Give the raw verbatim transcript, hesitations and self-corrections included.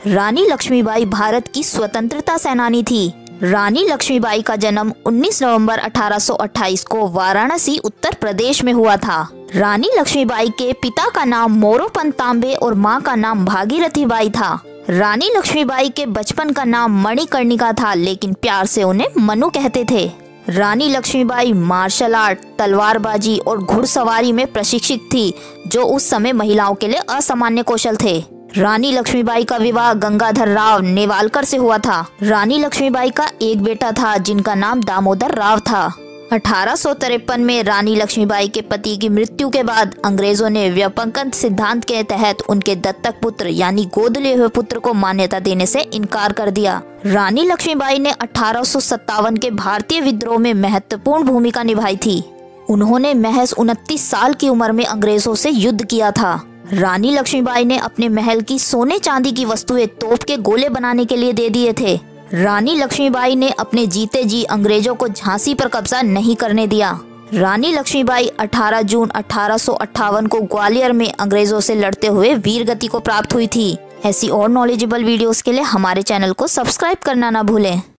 रानी लक्ष्मीबाई भारत की स्वतंत्रता सेनानी थी। रानी लक्ष्मीबाई का जन्म उन्नीस नवंबर अठारह सौ अट्ठाईस को वाराणसी उत्तर प्रदेश में हुआ था। रानी लक्ष्मीबाई के पिता का नाम मोरोपंत तांबे और मां का नाम भागीरथी बाई था। रानी लक्ष्मीबाई के बचपन का नाम मणिकर्णिका था, लेकिन प्यार से उन्हें मनु कहते थे। रानी लक्ष्मीबाई मार्शल आर्ट, तलवारबाजी और घुड़सवारी में प्रशिक्षित थी, जो उस समय महिलाओं के लिए असामान्य कौशल थे। रानी लक्ष्मीबाई का विवाह गंगाधर राव नेवालकर से हुआ था। रानी लक्ष्मीबाई का एक बेटा था जिनका नाम दामोदर राव था। अठारह सौ तिरपन में रानी लक्ष्मीबाई के पति की मृत्यु के बाद अंग्रेजों ने व्यपंकन सिद्धांत के तहत उनके दत्तक पुत्र यानी गोद लिए हुए पुत्र को मान्यता देने से इनकार कर दिया। रानी लक्ष्मीबाई ने अठारह सौ सत्तावन के भारतीय विद्रोह में महत्वपूर्ण भूमिका निभाई थी। उन्होंने महज उनतीस साल की उम्र में अंग्रेजों से युद्ध किया था। रानी लक्ष्मीबाई ने अपने महल की सोने चांदी की वस्तुएं तोप के गोले बनाने के लिए दे दिए थे। रानी लक्ष्मीबाई ने अपने जीते जी अंग्रेजों को झांसी पर कब्जा नहीं करने दिया। रानी लक्ष्मीबाई अठारह जून अठारह सौ अट्ठावन को ग्वालियर में अंग्रेजों से लड़ते हुए वीर गति को प्राप्त हुई थी। ऐसी और नॉलेजेबल वीडियोस के लिए हमारे चैनल को सब्सक्राइब करना ना भूलें।